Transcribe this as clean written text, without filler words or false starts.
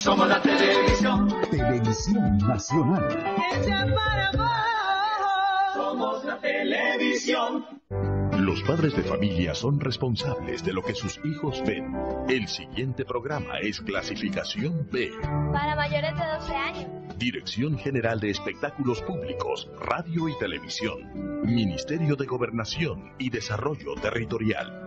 Somos la televisión. Televisión Nacional. Hecha para vos. Somos la televisión. Los padres de familia son responsables de lo que sus hijos ven. El siguiente programa es Clasificación B. Para mayores de 12 años. Dirección General de Espectáculos Públicos, Radio y Televisión. Ministerio de Gobernación y Desarrollo Territorial.